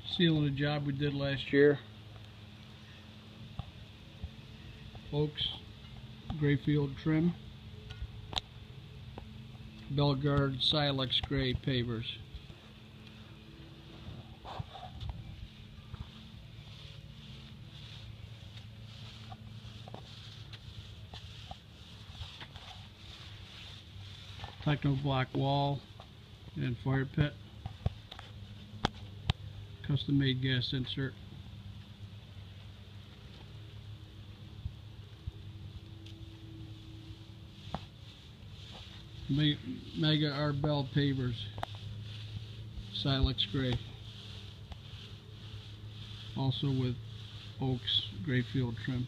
Sealing the job we did last year. Oaks, Grayfield trim, Belgard Silex Gray pavers. Techo block wall and fire pit. Custom made gas insert. Mega arbel pavers, Silex gray. Also with Oaks Grayfield trim.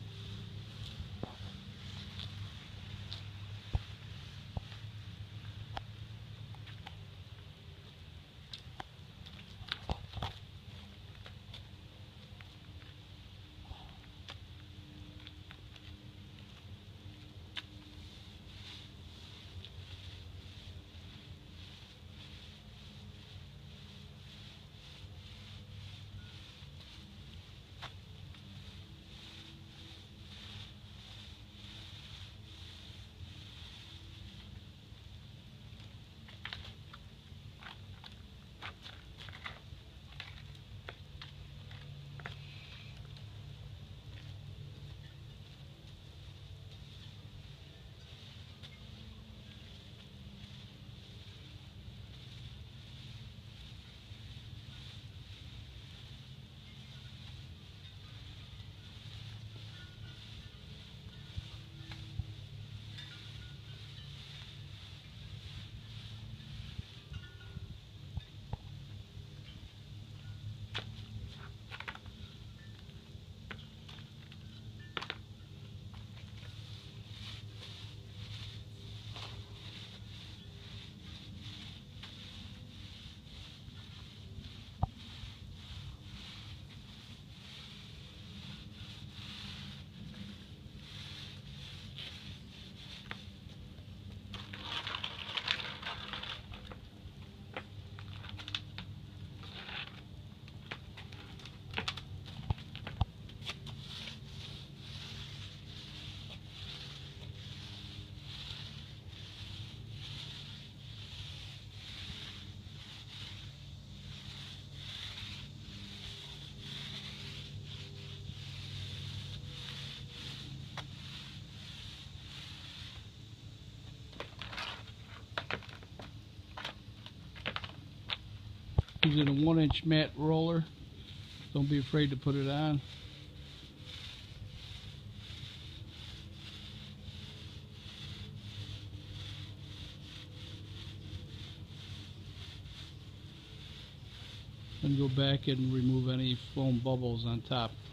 Using a 1-inch mat roller. Don't be afraid to put it on. Then go back and remove any foam bubbles on top.